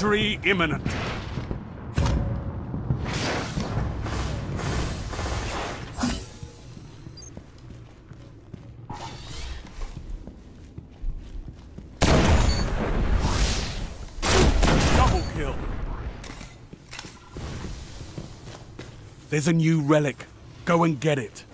Victory imminent. Double kill. There's a new relic. Go and get it.